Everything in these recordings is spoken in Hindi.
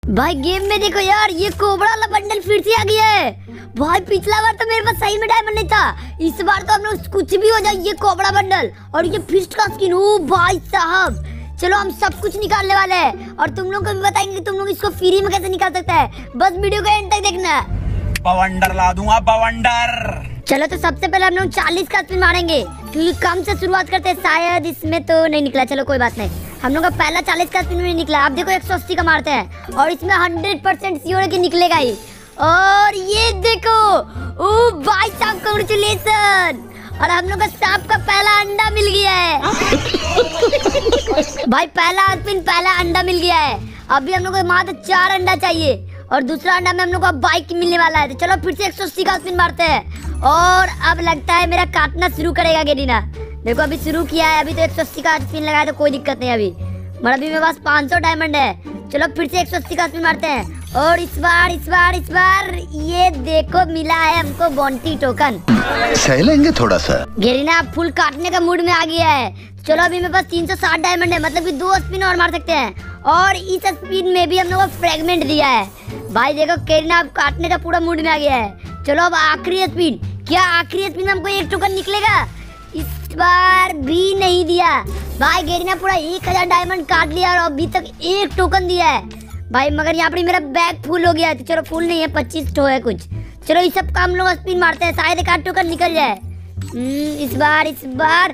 भाई गेम में देखो यार, ये कोबरा वाला बंडल फिर से आ गया है। भाई पिछला बार तो मेरे पास सही में डायमंड नहीं था, इस बार तो हम लोग कुछ भी हो जाए ये कोबरा बंडल और ये फिस्ट का स्किन। ओ भाई साहब, चलो हम सब कुछ निकालने वाले हैं और तुम लोग को भी बताएंगे कि तुम लोग इसको फ्री में कैसे निकाल सकते हैं। बस वीडियो को एंड तक देखना। बवंडर ला दूंगा, बवंडर। चलो तो सबसे पहले हम लोग 40 का स्पिन मारेंगे क्योंकि कम से शुरुआत करते हैं। शायद इसमें तो नहीं निकला, चलो कोई बात नहीं। हम लोग का पहला 40 का स्पिन में नहीं निकला। अब देखो 180 का मारते हैं और इसमें 100% श्योर है कि निकलेगा ही। और ये देखो, ओ भाई साहब कांग्रेचुलेशन। और हम लोग का सांप का पहला अंडा मिल गया है। भाई पहला स्पिन पहला अंडा मिल गया है। अभी हम लोग को मात्र 4 अंडा चाहिए और दूसरा अंडा में हम लोग को बाइक मिलने वाला है। तो चलो फिर से 180 का स्पिन मारते हैं और अब लगता है मेरा काटना शुरू करेगा गेरीना। देखो अभी शुरू किया है, अभी तो 180 का स्पिन लगाया तो कोई दिक्कत नहीं। अभी अभी मेरे पास 500 डायमंड है। चलो फिर से 180 का स्पिन मारते हैं और इस बार ये देखो मिला है हमको बॉन्टी टोकन। सह लेंगे थोड़ा सा। गेरीना फुल काटने का मूड में आ गया है। चलो अभी मेरे पास 360 डायमंड है, मतलब कि 2 स्पिन और मार सकते हैं और इस स्पिन में भी हम लोग को फ्रेगमेंट दिया है। भाई देखो गेरीना अब काटने का पूरा मूड में आ गया है। चलो अब आखिरी स्पिन, क्या आखिरी स्पिन में हमको 1 टोकन निकलेगा? इस बार भी नहीं दिया। भाई गेरीना पूरा 1000 डायमंड काट लिया और अभी तक 1 टोकन दिया है भाई। मगर यहाँ पर मेरा बैग फुल हो गया है। तो चलो फुल नहीं है, 25 ठो है कुछ। चलो इस सब का हम लोग स्पिन मारते हैं, शायद 1 टोकन निकल जाए। इस बार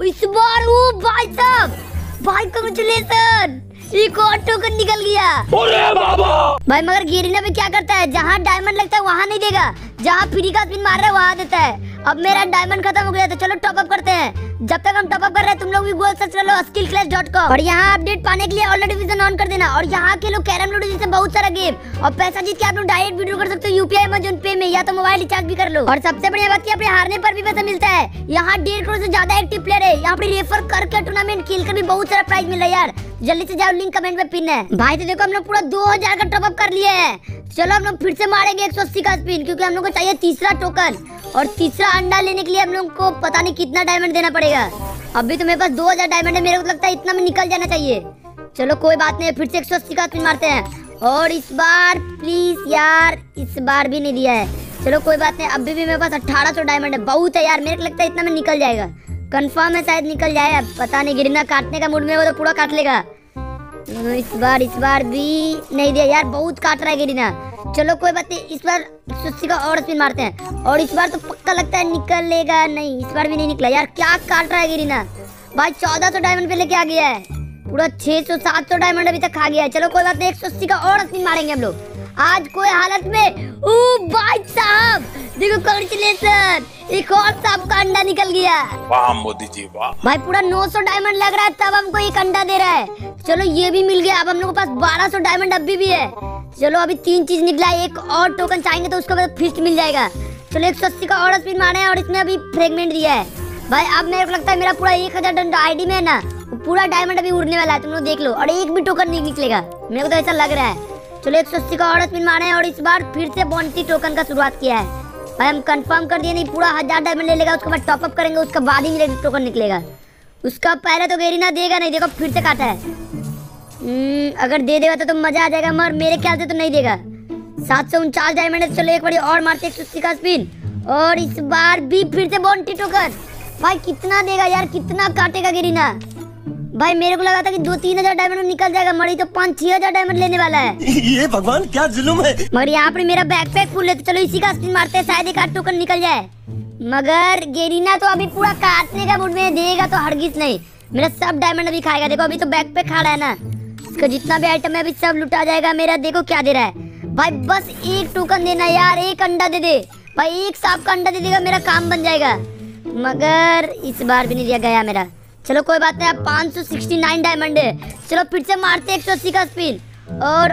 ओ भाई साहब, भाई कांग्रेचुलेशन, 1 और टोकन निकल गया। अरे बाबा। भाई मगर गेरीना में क्या करता है, जहाँ डायमंड लगता है वहाँ नहीं देगा, जहाँ फ्री का स्पिन मार रहा है वहाँ देता है। अब मेरा डायमंड खत्म हो गया तो चलो टॉप अप करते हैं। जब तक हम टॉप अप कर रहे हैं तुम लोग भी गूगल सर्च कर लो skillclash.com और यहाँ अपडेट पाने के लिए ऑल नोटिफिकेशन ऑन कर देना। और यहाँ के लोग कैरम लूडो जैसे बहुत सारा गेम और पैसा जीत के आप लोग डायरेक्ट वीडियो कर सकते हो यूपीआई अमेज़न पे में, या तो मोबाइल रिचार्ज भी कर लो। और सबसे बढ़िया बात की अपने हारने पर भी पैसा मिलता है। यहाँ 1.5 करोड़ से ज्यादा एक्टिव प्लेयर है। यहाँ पे रेफर करके टूर्नामेंट खेलकर भी बहुत सारा प्राइज मिल रहा है यार। जल्दी से जाओ, लिंक कमेंट में पिन है। भाई तो देखो हम लोग पूरा 2000 का टॉप अप कर लिए है। चलो हम लोग फिर से मारेंगे 180 का स्पिन क्योंकि हम लोग को चाहिए तीसरा टोकन और तीसरा अंडा लेने के लिए हम लोग को पता नहीं कितना डायमंड देना पड़ेगा। अभी तो मेरे पास 2000 डायमंड है, मेरे को लगता है इतना में निकल जाना चाहिए। चलो कोई बात नहीं, फिर से 180 का स्पिन मारते हैं और इस बार प्लीज यार, इस बार भी नहीं दिया है। चलो कोई बात नहीं, अभी भी मेरे पास 1800 डायमंड है, बहुत है यार। मेरे को लगता है इतना में निकल जाएगा, कंफर्म है शायद निकल जाए। अब पता नहीं, गिरना काटने का मूड में वो तो पूरा काट लेगा। इस बार भी नहीं दिया यार, बहुत काट रहा है गिरना। चलो कोई बात नहीं, इस बार 180 का और स्पिन मारते हैं और इस बार तो पक्का लगता है निकलेगा। नहीं, इस बार भी नहीं निकला यार, क्या काट रहा है गिरना। भाई 1400 डायमंड पे लेके आ गया है, पूरा 600-700 डायमंड अभी तक खा गया है। चलो कोई बात नहीं, 180 का और स्पिन मारेंगे हम लोग आज कोई हालत में। ओ भाई साहब देखो कांग्रेचुलेशन, 1 और सांप का अंडा निकल गया। वाह मोदी जी वाह। भाई पूरा 900 डायमंड लग रहा है तब हमको 1 अंडा दे रहा है। चलो ये भी मिल गया। अब हम लोग के पास 1200 डायमंड अभी भी है। चलो अभी 3 चीज निकला है, 1 और टोकन चाहेंगे तो उसके बाद फिस्ट मिल जाएगा। चलो 180 का और स्पिन मारे हैं और इसमें अभी फ्रेगमेंट दिया है। भाई अब मेरे को लगता है मेरा पूरा 1000 आईडी में है ना, पूरा डायमंड अभी उड़ने वाला है, तुम लोग देख लो। और 1 भी टोकन नहीं निकलेगा, मेरे को तो ऐसा लग रहा है। चलो 180 का और स्पिन मारे हैं और इस बार फिर से बॉन्टी टोकन का शुरुआत किया है। भाई हम कंफर्म कर दिए, नहीं पूरा 1000 डायमंड ले लेगा, उसके बाद टॉप अप करेंगे, उसके बाद ही मेरा टोकन निकलेगा। उसका पहले तो गेरीना देगा नहीं, देखो फिर से काटा है। अगर दे देगा तो मजा आ जाएगा, मगर मेरे ख्याल से तो नहीं देगा। 749 डायमंड है। चलो एक बार और मारते 180 का स्पिन और इस बार भी फिर से बॉन्टी टोकन। भाई कितना देगा यार, कितना काटेगा गेरीना। भाई मेरे को लगा था कि 2-3 हजार डायमंड निकल जाएगा, मरी तो 5-6 हजार डायमंड लेने वाला है। ये भगवान क्या जुल्म है। मगर यहाँ पर मेरा बैकपैक फुल है, तो चलो इसी का स्पिन मारते हैं, शायद 1 टोकन निकल जाए। मगर गेरीना तो अभी पूरा काटने का मूड में, देगा तो हरगिज नहीं, मेरा सब डायमंड अभी खाएगा। देखो अभी तो बैकपैक खा रहा है ना, इसका जितना भी आइटम है अभी सब लुटा जाएगा मेरा। देखो क्या दे रहा है भाई, बस 1 टोकन देना यार, 1 अंडा दे दे भाई, 1 सांप का अंडा दे देगा, मेरा काम बन जाएगा। मगर इस बार भी नहीं दिया गया मेरा। चलो कोई बात नहीं, अब 569 डायमंड है। चलो फिर से मारते 180 का स्पिन और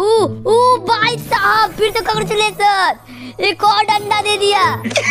भाई साहब फिर तो कांग्रेचुलेशन, 1 और अंडा दे दिया।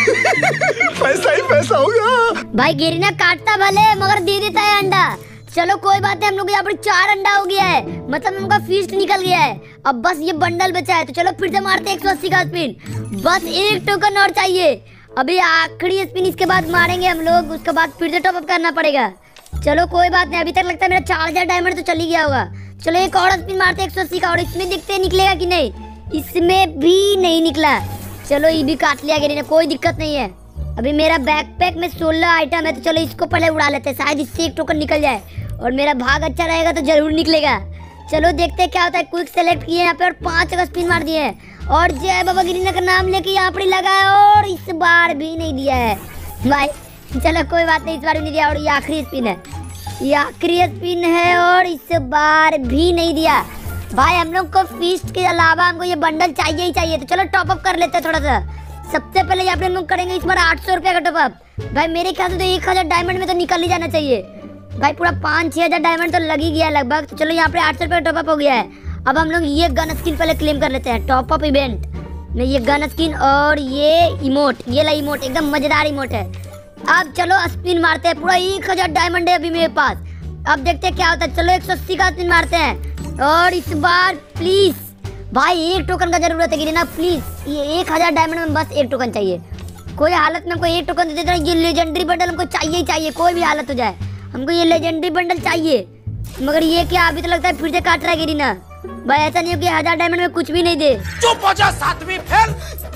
पैसा ही पैसा होगा। भाई गेरीना काटता भले मगर दे देता है अंडा। चलो कोई बात नहीं, हम लोग यहाँ पर 4 अंडा हो गया है, मतलब उनका फीस्ट निकल गया है। अब बस ये बंडल बचा है, तो चलो फिर से मारते 180 का स्पिन, बस 1 टोकन और चाहिए। अभी आखिरी स्पिन इसके बाद मारेंगे हम लोग, उसके बाद फिर से टॉप अप करना पड़ेगा। चलो कोई बात नहीं, अभी तक लगता है मेरा 4000 डायमंड तो चली गया होगा। चलो एक और स्पिन मारते 180 का, और इसमें देखते हैं निकलेगा कि नहीं। इसमें भी नहीं निकला। चलो ये भी काट लिया गरीना, कोई दिक्कत नहीं है। अभी मेरा बैकपैक में 16 आइटम है, तो चलो इसको पहले उड़ा लेते हैं, शायद इससे एक टोकन निकल जाए और मेरा भाग अच्छा रहेगा तो जरूर निकलेगा। चलो देखते हैं क्या होता है। क्विक सेलेक्ट किए यहाँ पे और 5 का स्पिन मार दिए हैं और जय बाबा गरीना का नाम लेके यहाँ पर लगा है और इस बार भी नहीं दिया है भाई। चलो कोई बात नहीं, इस बार भी नहीं दिया और ये आखिरी स्पिन है, ये आखिरी स्पिन है और इस बार भी नहीं दिया भाई। हम लोग को फीस्ट के अलावा हमको ये बंडल चाहिए ही चाहिए, तो चलो टॉप अप कर लेते हैं थोड़ा सा। सबसे पहले यहाँ पे हम लोग करेंगे इस बार 800 रुपया का टॉप अप। भाई मेरे ख्याल से तो 1000 डायमंड में तो निकल ही जाना चाहिए भाई, पूरा 5-6 हजार डायमंड तो लग ही गया लगभग। तो चलो यहाँ पे 800 रुपया टॉप अप हो गया है। अब हम लोग ये गन स्किन पहले क्लेम कर लेते हैं टॉप अप इवेंट में, ये गन स्किन और ये इमोट, ये ला इमोट एकदम मजेदार इमोट है। अब चलो स्पिन मारते हैं, पूरा 1000 डायमंड है अभी मेरे पास। अब देखते हैं क्या होता है। चलो 180 का स्पिन मारते हैं और इस बार प्लीज भाई एक टोकन का जरूरत है गिरीना, प्लीज। ये 1000 डायमंड में बस एक टोकन चाहिए, कोई हालत में हमको एक टोकन दे देना। ये लेजेंडरी बंडल हमको चाहिए ही चाहिए, कोई भी हालत हो जाए हमको ये लेजेंडरी बंडल चाहिए। मगर ये क्या अभी तो लगता है फिर से काट रहा है गिरीना भाई, ऐसा नहीं हो कि 1000 डायमंड में कुछ भी नहीं दे। चुप हो जा सातवीं फेल,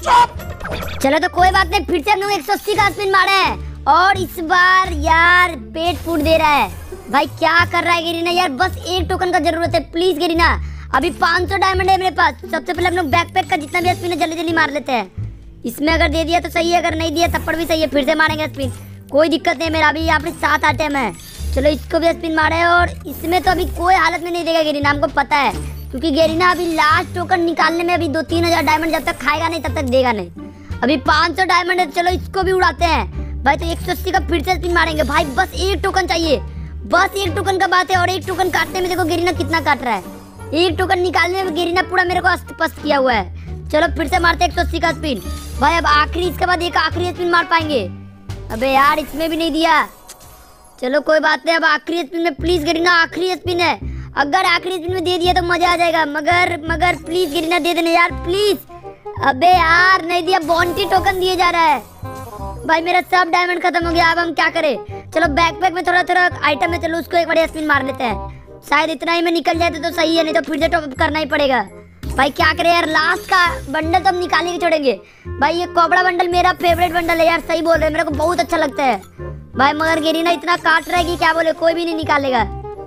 चुप। चलो तो कोई बात नहीं, फिर से हम लोग 180 का स्पिन मारे हैं और इस बार यार पेट फूट दे रहा है भाई। क्या कर रहा है गिरीना यार, बस एक टोकन का जरूरत है प्लीज गिरीना। अभी 500 डायमंड है मेरे पास। सबसे पहले हम लोग बैकपैक का जितना भी स्पिन है जल्दी जल्दी मार लेते हैं। इसमें अगर दे दिया तो सही है, अगर नहीं दिया तब पर भी सही है, फिर से मारेंगे स्पिन, कोई दिक्कत नहीं। मेरा अभी यहाँ पे 7 आइटम है। चलो इसको भी स्पिन मारे और इसमें तो अभी कोई हालत में नहीं देगा गिरीना, हमको पता है, क्योंकि गेरीना अभी लास्ट टोकन निकालने में अभी 2-3 हजार डायमंड जब तक खाएगा नहीं तब तक देगा नहीं। अभी 500 डायमंड है, चलो इसको भी उड़ाते हैं भाई। तो 180 का फिर से स्पिन मारेंगे भाई, बस एक टोकन चाहिए, बस एक टोकन का बात है। और एक टोकन काटने में देखो गेरीना कितना काट रहा है, एक टोकन निकालने में गेरीना पूरा मेरे को अस्त पस्त किया हुआ है। चलो फिर से मारते 180 का स्पिन भाई। अब आखिरी, इसके बाद एक आखिरी स्पिन मार पाएंगे। अबे यार इसमें भी नहीं दिया, चलो कोई बात नहीं। अब आखिरी स्पिन में प्लीज गेरीना, आखिरी स्पिन है, अगर आखिरी स्पिन में दे दिया तो मजा आ जाएगा। मगर प्लीज गिरना दे देना यार प्लीज। अबे यार नहीं दिया, बॉन्टी टोकन दिए जा रहा है भाई। मेरा सब डायमंड खत्म हो गया, अब हम क्या करें। चलो बैकपैक में थोड़ा थोड़ा आइटम है, चलो उसको एक बड़े स्पिन मार लेते हैं, शायद इतना ही में निकल जाए तो सही है, नहीं तो फिर से टॉप अप करना ही पड़ेगा भाई। क्या करें यार, लास्ट का बंडल तो हम निकाल के छोड़ेंगे भाई। ये कोबरा बंडल मेरा फेवरेट बंडल है यार, सही बोल रहे हैं, मेरे को बहुत अच्छा लगता है भाई। मगर गेरीना इतना काट रहा है कि क्या बोले, कोई भी नहीं निकालेगा।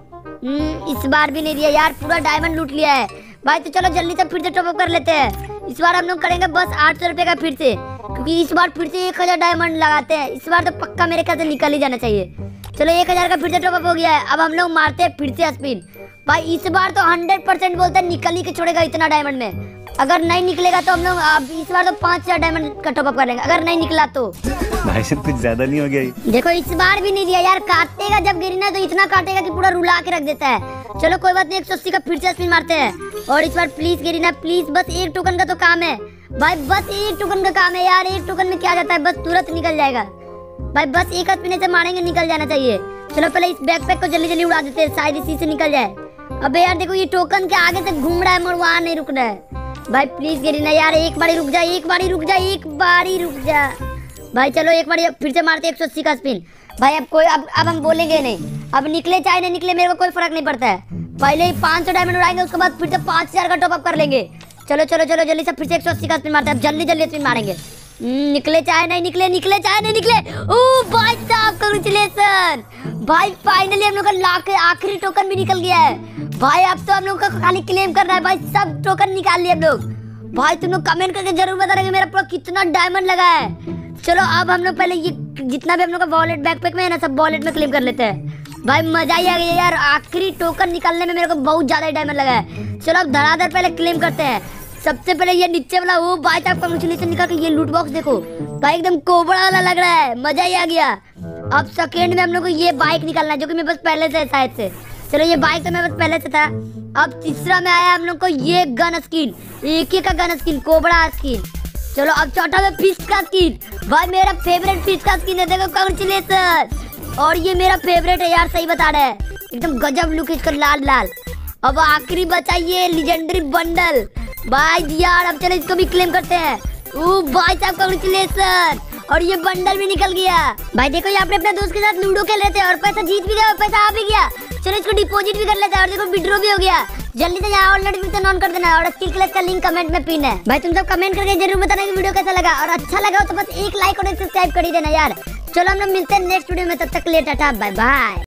इस बार भी नहीं दिया यार, पूरा डायमंड लूट लिया है भाई। तो चलो जल्दी से फिर से टॉप अप कर लेते हैं। इस बार हम लोग करेंगे बस 800 रुपये का फिर से, क्योंकि इस बार फिर से 1000 डायमंड लगाते हैं। इस बार तो पक्का मेरे ख्याल से निकल ही जाना चाहिए। चलो 1000 का फिर से टॉप अप हो गया है। अब हम लोग मारते हैं फिर से स्पिन भाई। इस बार तो 100% बोलते हैं निकल ही के छोड़ेगा इतना डायमंड में। अगर नहीं निकलेगा तो हम लोग अब इस बार तो 5000 डायमंड का टॉप अप कर लेंगे, अगर नहीं निकला तो। भाई साहब कुछ ज्यादा नहीं हो गया? देखो इस बार भी नहीं दिया यार, काटेगा जब गिरना तो इतना काटेगा कि पूरा रुला के रख देता है। चलो कोई बात नहीं, 180 का फिर से स्पिन मारते हैं और इस बार प्लीज गिरना प्लीज, बस एक टोकन का तो काम है भाई, बस एक टोकन का काम है यार। एक टोकन में क्या जाता है, बस तुरंत निकल जाएगा भाई, बस एक स्पिन से मारेंगे निकल जाना चाहिए। चलो पहले इस बैकपैक को जल्दी जल्दी उड़ा देते हैं, शायद इसी से निकल जाए। अबे यार देखो ये टोकन के आगे से घूम रहा है मगर वहाँ नहीं रुक रहा है भाई। प्लीज गिरना यार, एक बारी रुक जा, एक बारी रुक जा, एक बारी रुक जा भाई। चलो एक बार फिर से मारते 180 का स्पिन भाई। अब हम बोलेंगे नहीं, अब निकले चाहे नहीं निकले मेरे को कोई फर्क नहीं पड़ता है। पहले ही 500 डायमंड उड़ाएंगे, उसके बाद फिर से 5000 का टॉप अप कर लेंगे। चलो चलो चलो जल्दी से फिर से 180 का स्पिन मारते हैं, अब जल्दी जल्दी स्पिन मारेंगे। निकले चाहे नहीं निकले, निकले चाहे नहीं निकले। ओ भाई साहब कांग्रेचुलेशन भाई, फाइनली हम लोग का आखिरी टोकन भी निकल गया है भाई। अब तो हम लोग का खाली क्लेम करना है भाई, सब टोकन निकाल लिए हम लोग भाई। तुम लोग कमेंट करके जरूर बता रहे मेरा पूरा कितना डायमंड लगा है। चलो अब हम लोग पहले ये जितना भी हम लोग का वॉलेट बैकपैक में है ना, सब वॉलेट में क्लेम कर लेते हैं भाई। मजा ही आ गया यार, आखिरी टोकन निकालने में मेरे को बहुत ज्यादा डायमंड लगा है। चलो अब धड़ाधड़ पहले क्लेम करते हैं। सबसे पहले ये नीचे वाला वो भाई साहब कांग्रेचुलेशन निकाल के ये लूट बॉक्स देखो भाई, एकदम कोबरा वाला लग रहा है, मजा ही आ गया। अब सेकेंड में हम लोग को ये बाइक निकालना है, जो कि मेरे पास पहले से है शायद से। चलो ये बाइक तो मेरे पास पहले से था। अब तीसरा में आया हम लोग को ये गन स्किन, एक का गन स्किन, कोबरा स्किन। चलो अब चौथा में फिश का स्किन भाई, मेरा फेवरेट फिश का स्किन है, देखो कांग्रेचुलेशन। और ये मेरा फेवरेट है यार, सही बता रहे हैं, एकदम गजब लुक इसका, लाल लाल। अब आखिरी बचा ये लेजेंडरी बंडल भाई यार। अब चलो इसको भी क्लेम करते हैं। ओ भाई साहब कांग्रेचुलेशन, और ये बंडल भी निकल गया। भाई देखो यहाँ पे अपने दोस्त के साथ लूडो खेल रहे थे और पैसा जीत भी गया और पैसा आ भी गया। चलो इसको डिपॉजिट भी कर लेते हैं और देखो विड्रॉ भी हो गया। जल्दी से यहाँ नोटिफिकेशन ऑन कर देना और स्किल क्लास का लिंक कमेंट में पिन है। भाई तुम सब कमेंट करके जरूर बताना कि वीडियो कैसा लगा और अच्छा लगा हो तो बस एक लाइक और एक सब्सक्राइब कर ही देना यार। चलो हम लोग मिलते हैं नेक्स्ट वीडियो में, तब तक के लिए टाटा बाय बाय।